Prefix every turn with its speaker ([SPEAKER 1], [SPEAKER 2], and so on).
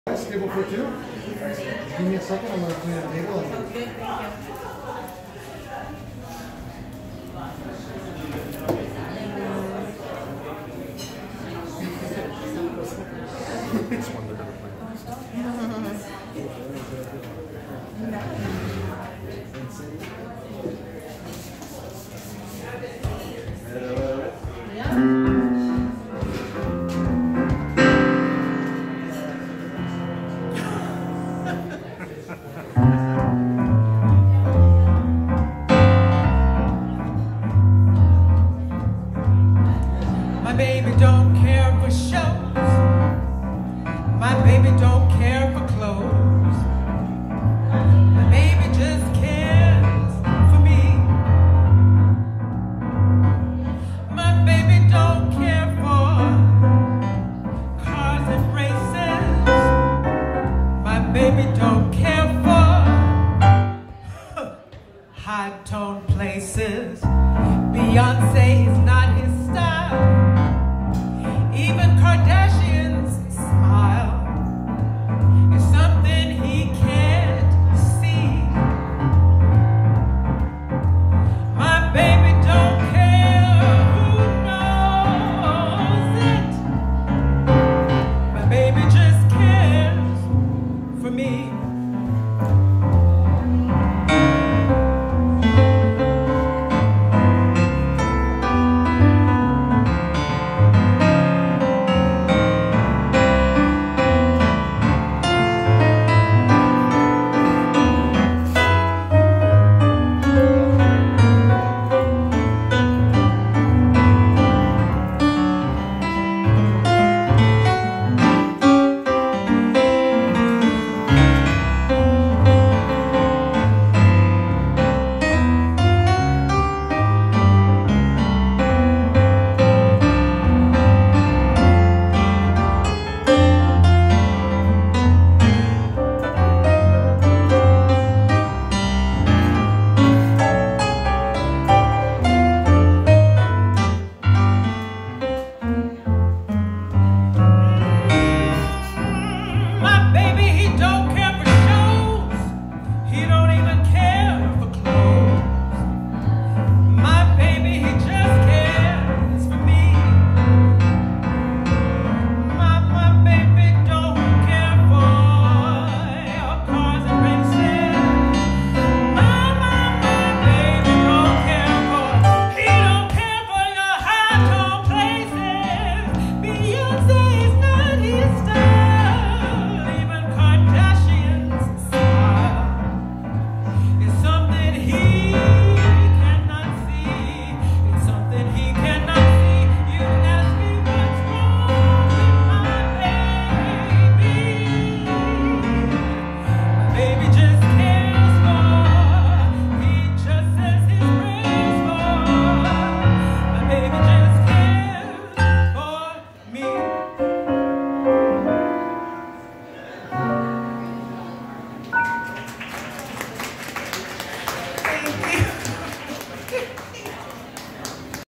[SPEAKER 1] Table for two? Give me a second, I'm going to clean the table.
[SPEAKER 2] Sounds good, thank you.
[SPEAKER 1] It's one they're going to
[SPEAKER 3] My baby don't care for shows. My baby don't care for clothes. My baby just cares for me. My baby don't care for cars and races. My baby don't